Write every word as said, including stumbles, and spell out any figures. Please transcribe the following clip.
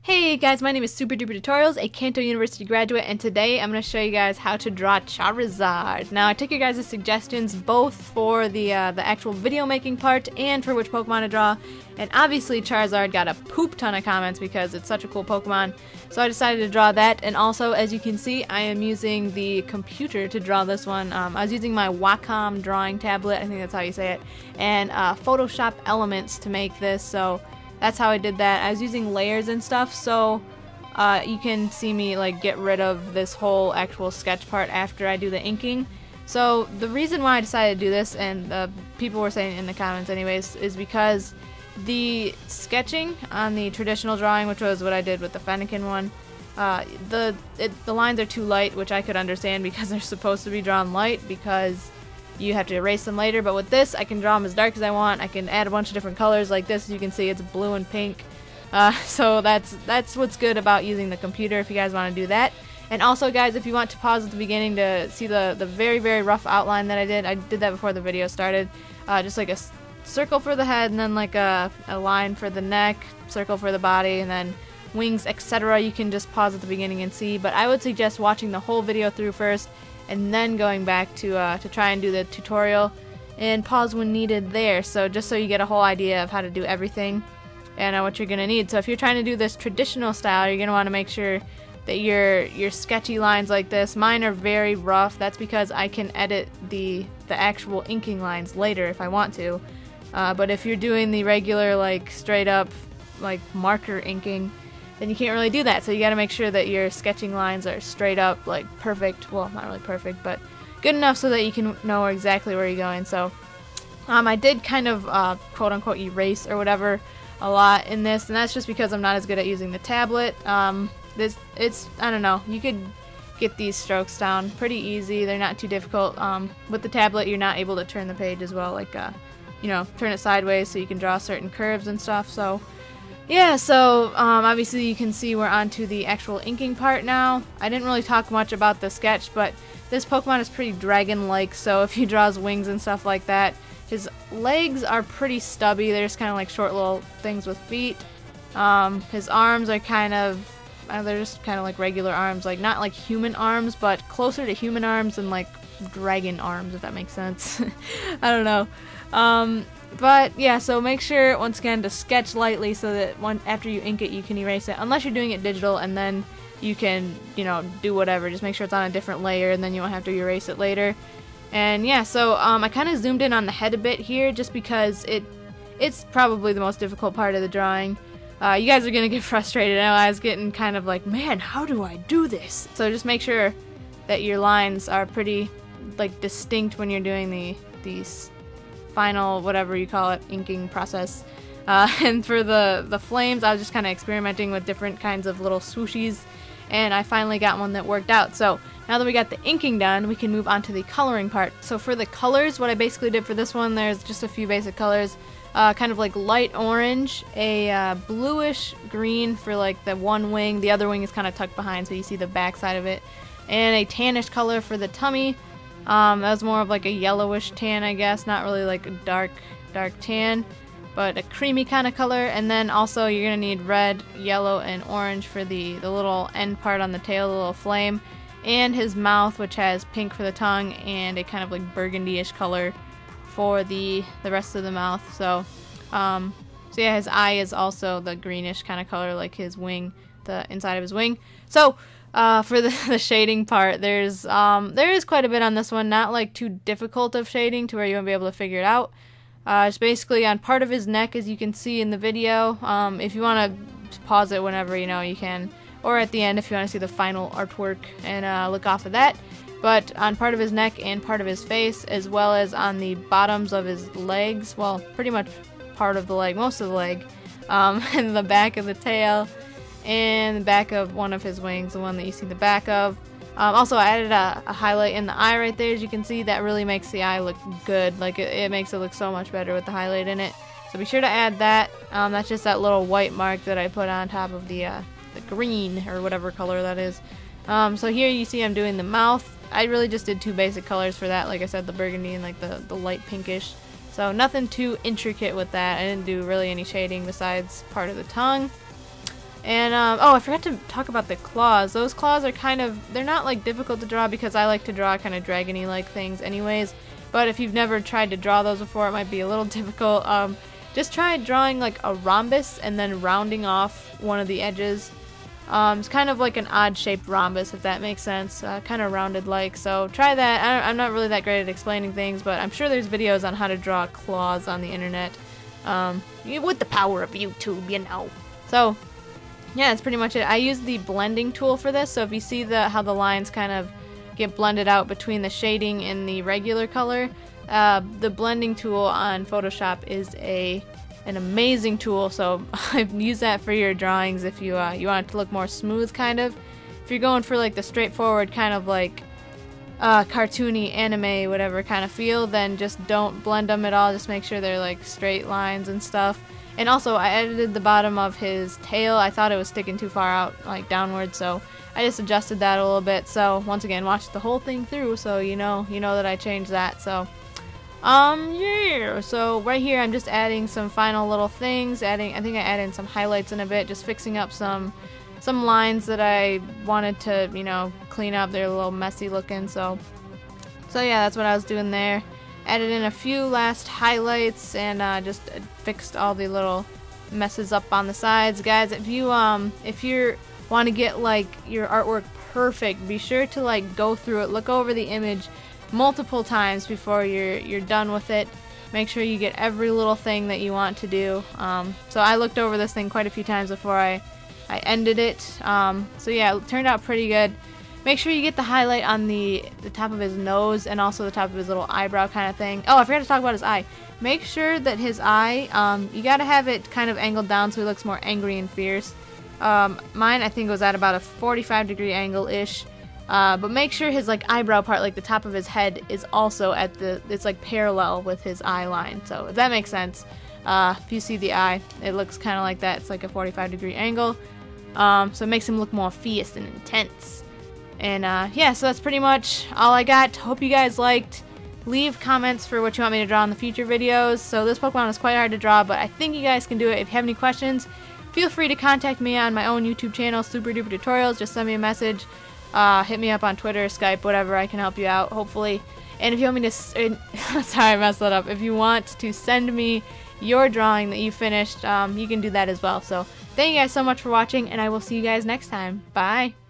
Hey guys, my name is Super Duper Tutorials, a Kanto University graduate, and today I'm going to show you guys how to draw Charizard. Now, I took your guys' suggestions both for the uh, the actual video making part and for which Pokemon to draw, and obviously Charizard got a poop ton of comments because it's such a cool Pokemon, so I decided to draw that. And also, as you can see, I am using the computer to draw this one. Um, I was using my Wacom drawing tablet, I think that's how you say it, and uh, Photoshop Elements to make this, so that's how I did that. I was using layers and stuff, so uh, you can see me like get rid of this whole actual sketch part after I do the inking. So the reason why I decided to do this, and uh, people were saying in the comments anyways, is because the sketching on the traditional drawing, which was what I did with the Fennekin one, uh, the it, the lines are too light, which I could understand because they're supposed to be drawn light because you have to erase them later, but with this I can draw them as dark as I want. I can add a bunch of different colors like this. As you can see, it's blue and pink, uh, so that's that's what's good about using the computer if you guys want to do that. And also guys, if you want to pause at the beginning to see the the very very rough outline that I did, I did that before the video started, uh, just like a circle for the head and then like a, a line for the neck, circle for the body, and then wings, etc. You can just pause at the beginning and see, but I would suggest watching the whole video through first and then going back to uh, to try and do the tutorial, and pause when needed there, so just so you get a whole idea of how to do everything and uh, what you're gonna need. So if you're trying to do this traditional style, you're gonna want to make sure that your your sketchy lines like this, mine are very rough. That's because I can edit the the actual inking lines later if I want to, uh, but if you're doing the regular like straight up like marker inking, then you can't really do that. So you got to make sure that your sketching lines are straight up, like perfect. Well, not really perfect, but good enough so that you can know exactly where you're going. So um, I did kind of uh, quote-unquote erase or whatever a lot in this, and that's just because I'm not as good at using the tablet. Um, this it's I don't know. You could get these strokes down pretty easy. They're not too difficult. Um, with the tablet, you're not able to turn the page as well, like uh, you know, turn it sideways so you can draw certain curves and stuff. So yeah, so um, obviously you can see we're on to the actual inking part now. I didn't really talk much about the sketch, but this Pokemon is pretty dragon-like, so if he draws wings and stuff like that, his legs are pretty stubby. They're just kind of like short little things with feet. Um, his arms are kind of, uh, they're just kind of like regular arms, like not like human arms, but closer to human arms than like dragon arms, if that makes sense. I don't know. Um, But yeah, so make sure once again to sketch lightly so that one after you ink it you can erase it, unless you're doing it digital, and then you can, you know, do whatever. Just make sure it's on a different layer and then you won't have to erase it later. And yeah, so um, I kind of zoomed in on the head a bit here just because it it's probably the most difficult part of the drawing. Uh, you guys are gonna get frustrated. I know I was getting kind of like, man, how do I do this? So just make sure that your lines are pretty like distinct when you're doing the these final, whatever you call it, inking process. Uh, and for the the flames, I was just kind of experimenting with different kinds of little swooshies, and I finally got one that worked out. So now that we got the inking done, we can move on to the coloring part. So for the colors, what I basically did for this one, there's just a few basic colors, uh, kind of like light orange, a uh, bluish green for like the one wing, the other wing is kind of tucked behind so you see the back side of it, and a tannish color for the tummy. Um, that was more of like a yellowish tan, I guess, not really like a dark, dark tan, but a creamy kind of color. And then also you're gonna need red, yellow, and orange for the, the little end part on the tail, the little flame, and his mouth, which has pink for the tongue and a kind of like burgundy-ish color for the the rest of the mouth. So, um, so yeah, his eye is also the greenish kind of color, like his wing, the inside of his wing. So. Uh, for the, the shading part, there's um, there is quite a bit on this one, not like too difficult of shading to where you won't be able to figure it out. Uh, it's basically on part of his neck, as you can see in the video. Um, if you want to pause it whenever, you know, you can, or at the end if you want to see the final artwork and uh, look off of that. But on part of his neck and part of his face, as well as on the bottoms of his legs, well, pretty much part of the leg, most of the leg, um, and the back of the tail, and the back of one of his wings, the one that you see the back of. Um, also, I added a, a highlight in the eye right there, as you can see. That really makes the eye look good. Like, it, it makes it look so much better with the highlight in it. So be sure to add that. Um, that's just that little white mark that I put on top of the, uh, the green, or whatever color that is. Um, so here you see I'm doing the mouth. I really just did two basic colors for that. Like I said, the burgundy and like the, the light pinkish. So nothing too intricate with that. I didn't do really any shading besides part of the tongue. And, um, oh, I forgot to talk about the claws. Those claws are kind of, they're not, like, difficult to draw because I like to draw kind of dragony-like things anyways. But if you've never tried to draw those before, it might be a little difficult. Um, just try drawing, like, a rhombus and then rounding off one of the edges. Um, it's kind of like an odd-shaped rhombus, if that makes sense. Uh, kind of rounded-like, so try that. I I'm not really that great at explaining things, but I'm sure there's videos on how to draw claws on the internet. Um, with the power of YouTube, you know. So, yeah, that's pretty much it. I use the blending tool for this, so if you see the how the lines kind of get blended out between the shading and the regular color, uh, the blending tool on Photoshop is a an amazing tool. So I've used that for your drawings if you uh, you want it to look more smooth, kind of. If you're going for like the straightforward kind of like uh, cartoony anime whatever kind of feel, then just don't blend them at all. Just make sure they're like straight lines and stuff. And also, I edited the bottom of his tail. I thought it was sticking too far out, like downward, so I just adjusted that a little bit. So once again, watch the whole thing through, so you know, you know that I changed that. So, um, yeah. So right here, I'm just adding some final little things. Adding, I think I added some highlights in a bit, just fixing up some, some lines that I wanted to, you know, clean up. They're a little messy looking. So, so yeah, that's what I was doing there. Added in a few last highlights and uh, just fixed all the little messes up on the sides. Guys, if you um if you want to get like your artwork perfect, be sure to like go through it, look over the image multiple times before you're you're done with it. Make sure you get every little thing that you want to do. Um, so I looked over this thing quite a few times before I I ended it. Um, so yeah, it turned out pretty good. Make sure you get the highlight on the, the top of his nose and also the top of his little eyebrow kind of thing. Oh, I forgot to talk about his eye. Make sure that his eye, um, you gotta have it kind of angled down so he looks more angry and fierce. Um, mine, I think, was at about a forty-five degree angle-ish. Uh, but make sure his like eyebrow part, like the top of his head, is also at the, it's like parallel with his eye line. So if that makes sense, uh, if you see the eye, it looks kind of like that. It's like a forty-five degree angle. Um, so it makes him look more fierce and intense. And uh, yeah, so that's pretty much all I got. Hope you guys liked. Leave comments for what you want me to draw in the future videos. So this Pokemon is quite hard to draw, but I think you guys can do it. If you have any questions, feel free to contact me on my own YouTube channel, Super Duper Tutorials. Just send me a message. Uh, hit me up on Twitter, Skype, whatever. I can help you out, hopefully. And if you want me to... sorry, I messed that up. If you want to send me your drawing that you finished, um, you can do that as well. So thank you guys so much for watching, and I will see you guys next time. Bye!